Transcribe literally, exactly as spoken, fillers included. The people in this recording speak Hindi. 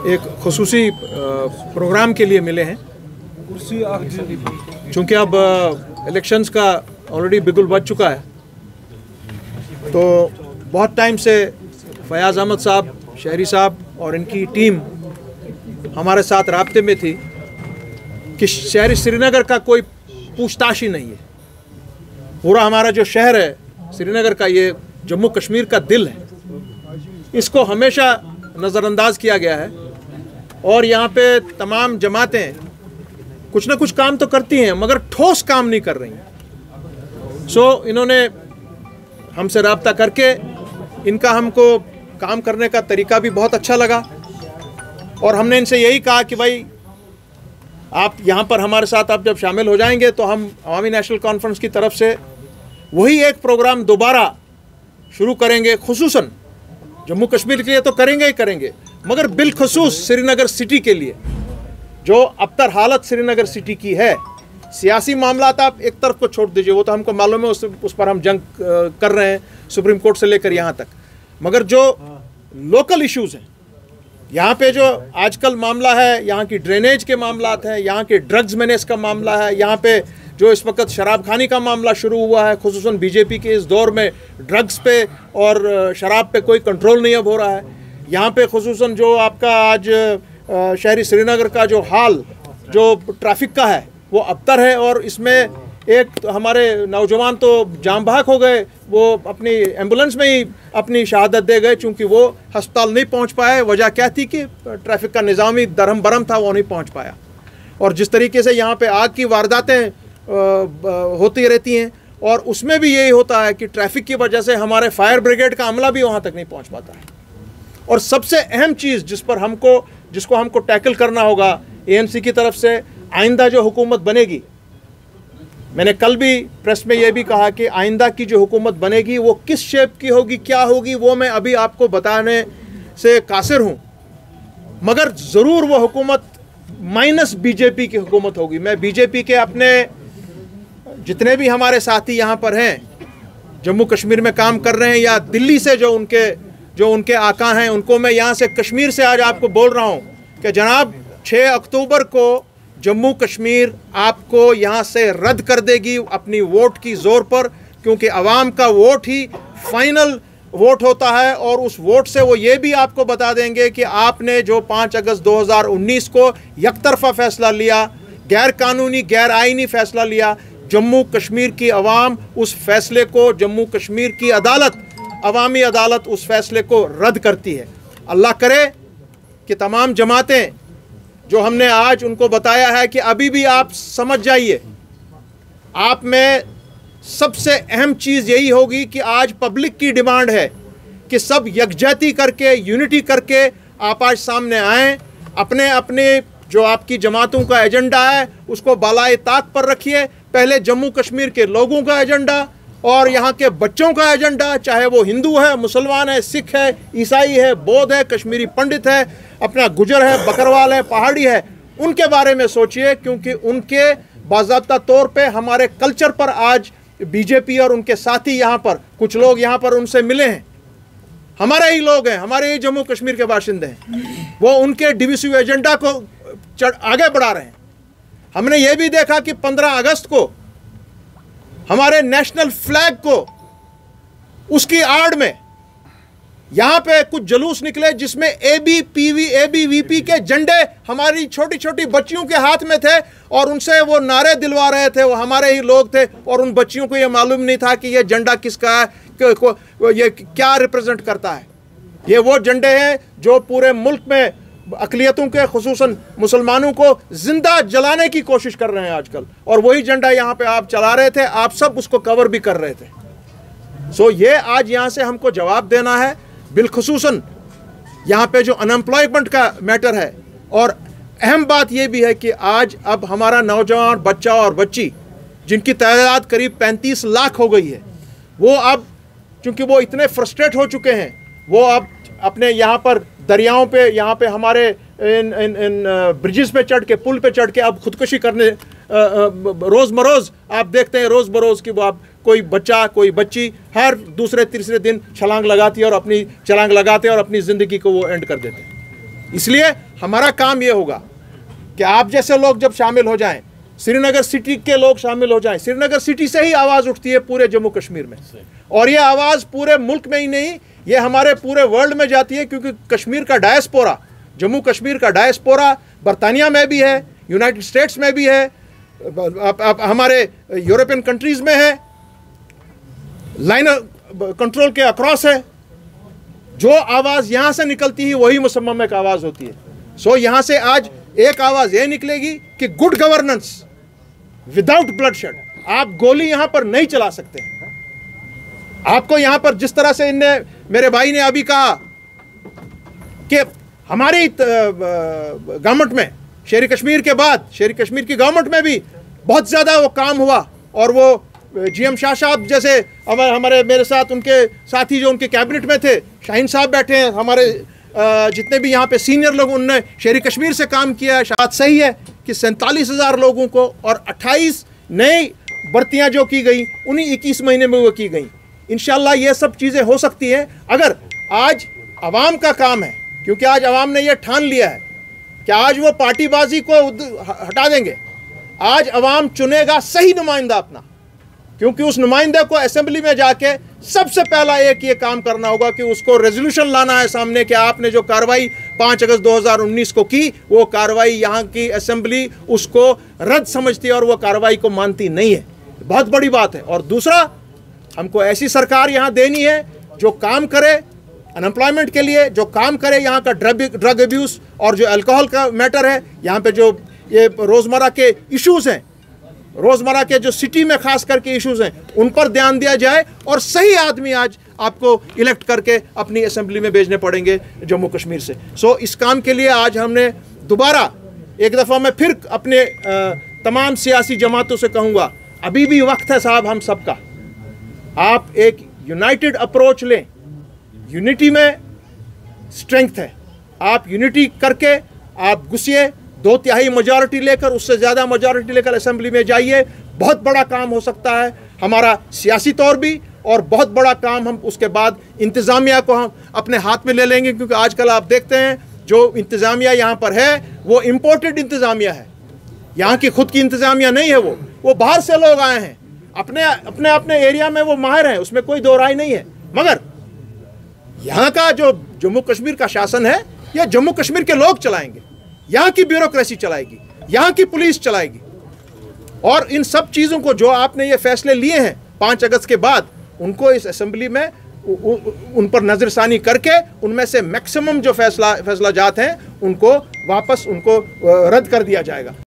एक खुसूसी प्रोग्राम के लिए मिले हैं। चूँकि अब इलेक्शंस का ऑलरेडी बिगुल बज चुका है, तो बहुत टाइम से फयाज़ अहमद साहब, शहरी साहब और इनकी टीम हमारे साथ राब्ते में थी कि शहरी श्रीनगर का कोई पूछताछ ही नहीं है। पूरा हमारा जो शहर है श्रीनगर का, ये जम्मू कश्मीर का दिल है, इसको हमेशा नज़रअंदाज किया गया है। और यहाँ पे तमाम जमातें कुछ ना कुछ काम तो करती हैं मगर ठोस काम नहीं कर रही हैं। सो इन्होंने हमसे रब्ता करके इनका हमको काम करने का तरीका भी बहुत अच्छा लगा और हमने इनसे यही कहा कि भाई आप यहाँ पर हमारे साथ आप जब शामिल हो जाएंगे तो हम अवामी नेशनल कॉन्फ्रेंस की तरफ से वही एक प्रोग्राम दोबारा शुरू करेंगे। खुसूसन जम्मू कश्मीर के लिए तो करेंगे ही करेंगे, मगर बिलखसूस श्रीनगर सिटी के लिए, जो अब तक हालत श्रीनगर सिटी की है। सियासी मामलात आप एक तरफ को छोड़ दीजिए, वो तो हमको मालूम है, उस, उस पर हम जंग कर रहे हैं सुप्रीम कोर्ट से लेकर यहाँ तक, मगर जो लोकल इश्यूज़ हैं यहाँ पे, जो आजकल मामला है यहाँ की ड्रेनेज के मामलात हैं, यहाँ के ड्रग्स मैनेज का मामला है, यहाँ पे जो इस वक्त शराब खानी का मामला शुरू हुआ है, खुसूसन बीजेपी के इस दौर में ड्रग्स पे और शराब पे कोई कंट्रोल नहीं अब हो रहा है। यहाँ पे खुसूसन जो आपका आज शहरी श्रीनगर का जो हाल जो ट्रैफिक का है वो अबतर है, और इसमें एक तो हमारे नौजवान तो जाम बहक हो गए, वो अपनी एम्बुलेंस में ही अपनी शहादत दे गए चूँकि वो अस्पताल नहीं पहुँच पाए। वजह क्या थी कि ट्रैफिक का निज़ामी दरहम बरम था, वो नहीं पहुँच पाया। और जिस तरीके से यहाँ पे आग की वारदातें होती रहती हैं, और उसमें भी यही होता है कि ट्रैफिक की वजह से हमारे फायर ब्रिगेड का अमला भी वहाँ तक नहीं पहुँच पाता है। और सबसे अहम चीज़ जिस पर हमको जिसको हमको टैकल करना होगा ए एन सी की तरफ से, आइंदा जो हुकूमत बनेगी, मैंने कल भी प्रेस में ये भी कहा कि आइंदा की जो हुकूमत बनेगी वो किस शेप की होगी, क्या होगी, वो मैं अभी आपको बताने से कासिर हूँ, मगर ज़रूर वो हुकूमत माइनस बीजेपी की हुकूमत होगी। मैं बीजेपी के अपने जितने भी हमारे साथी यहाँ पर हैं, जम्मू कश्मीर में काम कर रहे हैं, या दिल्ली से जो उनके जो उनके आका हैं, उनको मैं यहाँ से कश्मीर से आज आपको बोल रहा हूँ कि जनाब छः अक्टूबर को जम्मू कश्मीर आपको यहाँ से रद्द कर देगी अपनी वोट की ज़ोर पर, क्योंकि आवाम का वोट ही फाइनल वोट होता है। और उस वोट से वो ये भी आपको बता देंगे कि आपने जो पाँच अगस्त दो हज़ार उन्नीस को यकतरफा फैसला लिया, गैर कानूनी गैर आइनी फैसला लिया, जम्मू कश्मीर की आवाम उस फैसले को, जम्मू कश्मीर की अदालत, अवामी अदालत उस फैसले को रद्द करती है। अल्लाह करे कि तमाम जमातें जो हमने आज उनको बताया है कि अभी भी आप समझ जाइए, आप में सबसे अहम चीज़ यही होगी कि आज पब्लिक की डिमांड है कि सब यकजहती करके, यूनिटी करके आप आज सामने आएँ, अपने अपने जो आपकी जमातों का एजेंडा है उसको बालाए ताक पर रखिए। पहले जम्मू कश्मीर के लोगों का एजेंडा और यहाँ के बच्चों का एजेंडा, चाहे वो हिंदू है, मुसलमान है, सिख है, ईसाई है, बौद्ध है, कश्मीरी पंडित है, अपना गुजर है, बकरवाल है, पहाड़ी है, उनके बारे में सोचिए, क्योंकि उनके बाज़ाब्ता तौर पे हमारे कल्चर पर आज बीजेपी और उनके साथी यहाँ पर कुछ लोग यहाँ पर उनसे मिले हैं, हमारे ही लोग हैं, हमारे ही जम्मू कश्मीर के बाशिंदे हैं, वो उनके डिविसिव एजेंडा को चढ़ आगे बढ़ा रहे हैं। हमने ये भी देखा कि पंद्रह अगस्त को हमारे नेशनल फ्लैग को उसकी आड़ में यहाँ पे कुछ जुलूस निकले जिसमें A B P V A B V P के झंडे हमारी छोटी छोटी बच्चियों के हाथ में थे, और उनसे वो नारे दिलवा रहे थे, वो हमारे ही लोग थे, और उन बच्चियों को ये मालूम नहीं था कि ये झंडा किसका है, कि, को, ये क्या रिप्रेजेंट करता है। ये वो झंडे हैं जो पूरे मुल्क में अक़लियतों के, खुसूसन मुसलमानों को जिंदा जलाने की कोशिश कर रहे हैं आजकल, और वही झंडा यहाँ पे आप चला रहे थे, आप सब उसको कवर भी कर रहे थे। सो ये आज यहाँ से हमको जवाब देना है, बिलखुसूसन यहाँ पे जो अनएम्प्लॉयमेंट का मैटर है। और अहम बात ये भी है कि आज अब हमारा नौजवान बच्चा और बच्ची जिनकी तादाद करीब पैंतीस लाख हो गई है, वो अब चूँकि वो इतने फ्रस्ट्रेट हो चुके हैं, वो अब अपने यहाँ पर दरियाओं पे, यहाँ पे हमारे इन इन इन ब्रिजेस पे चढ़ के, पुल पे चढ़ के अब खुदकुशी करने, रोज़ मरोज़ आप देखते हैं रोज़ बरोज़ कि वो आप कोई बच्चा कोई बच्ची हर दूसरे तीसरे दिन छलांग लगाती है और अपनी छलांग लगाते हैं और अपनी ज़िंदगी को वो एंड कर देते हैं। इसलिए हमारा काम ये होगा कि आप जैसे लोग जब शामिल हो जाएं, श्रीनगर सिटी के लोग शामिल हो जाएं। श्रीनगर सिटी से ही आवाज़ उठती है पूरे जम्मू कश्मीर में, और ये आवाज़ पूरे मुल्क में ही नहीं, ये हमारे पूरे वर्ल्ड में जाती है, क्योंकि कश्मीर का डायस्पोरा, जम्मू कश्मीर का डायस्पोरा बरतानिया में भी है, यूनाइटेड स्टेट्स में भी है, आप, आप, हमारे यूरोपियन कंट्रीज़ में है, लाइन कंट्रोल के अक्रॉस है। जो आवाज़ यहाँ से निकलती है वही मुसम्मम एक आवाज़ होती है। सो यहाँ से आज एक आवाज़ ये निकलेगी कि गुड गवर्नेंस विदाउट ब्लडशेड, आप गोली यहाँ पर नहीं चला सकते। आपको यहाँ पर जिस तरह से इनने, मेरे भाई ने अभी कहा कि हमारी गवर्नमेंट में, शेरी कश्मीर के बाद शेरी कश्मीर की गवर्नमेंट में भी बहुत ज़्यादा वो काम हुआ, और वो जी एम शाह साहब जैसे हमारे हमारे मेरे साथ उनके साथी जो उनके कैबिनेट में थे, शाहीन साहब बैठे हैं, हमारे जितने भी यहाँ पे सीनियर लोग, उनने शेरी कश्मीर से काम किया है। बात सही है कि सैंतालीस हज़ार लोगों को और अट्ठाईस नई भर्तियाँ जो की गई उन्हीं इक्कीस महीने में वो की गई। इंशाल्लाह ये सब चीज़ें हो सकती हैं अगर आज आवाम का काम है, क्योंकि आज आवाम ने यह ठान लिया है कि आज वो पार्टीबाजी को हटा देंगे। आज आवाम चुनेगा सही नुमाइंदा अपना, क्योंकि उस नुमाइंदे को असेंबली में जाके सबसे पहला एक ये काम करना होगा कि उसको रेजोल्यूशन लाना है सामने कि आपने जो कार्रवाई पाँच अगस्त दो हज़ार उन्नीस को की, वो कार्रवाई यहाँ की असेंबली उसको रद्द समझती है और वो कार्रवाई को मानती नहीं है। बहुत बड़ी बात है। और दूसरा, हमको ऐसी सरकार यहाँ देनी है जो काम करे अनएम्प्लॉयमेंट के लिए, जो काम करे यहाँ का ड्रग ड्रग अब्यूज़ और जो अल्कोहल का मैटर है, यहाँ पे जो ये रोज़मर्रा के इश्यूज़ हैं, रोज़मर्रा के जो सिटी में खास करके इश्यूज़ हैं, उन पर ध्यान दिया जाए और सही आदमी आज आपको इलेक्ट करके अपनी असेंबली में भेजने पड़ेंगे जम्मू कश्मीर से। सो इस काम के लिए आज हमने दोबारा एक दफ़ा मैं फिर अपने तमाम सियासी जमातों से कहूँगा, अभी भी वक्त है साहब हम सबका, आप एक यूनाइटेड अप्रोच लें। यूनिटी में स्ट्रेंथ है, आप यूनिटी करके आप घुसिए, दो तिहाई मेजॉरिटी लेकर, उससे ज़्यादा मेजॉरिटी लेकर असेंबली में जाइए। बहुत बड़ा काम हो सकता है हमारा सियासी तौर भी, और बहुत बड़ा काम हम उसके बाद इंतज़ामिया को हम अपने हाथ में ले लेंगे, क्योंकि आजकल आप देखते हैं जो इंतज़ामिया यहाँ पर है वो इम्पोर्टेड इंतज़ामिया है, यहाँ की खुद की इंतज़ामिया नहीं है। वो वो बाहर से लोग आए हैं, अपने अपने अपने एरिया में वो माहिर हैं, उसमें कोई दो राय नहीं है। मगर यहाँ का जो जम्मू कश्मीर का शासन है, यह जम्मू कश्मीर के लोग चलाएंगे, यहाँ की ब्यूरोक्रेसी चलाएगी, यहाँ की पुलिस चलाएगी। और इन सब चीज़ों को जो आपने ये फैसले लिए हैं पाँच अगस्त के बाद, उनको इस असेंबली में उ, उ, उन पर नज़रसानी करके उनमें से मैक्सिमम जो फैसला फैसला जात हैं उनको वापस उनको रद्द कर दिया जाएगा।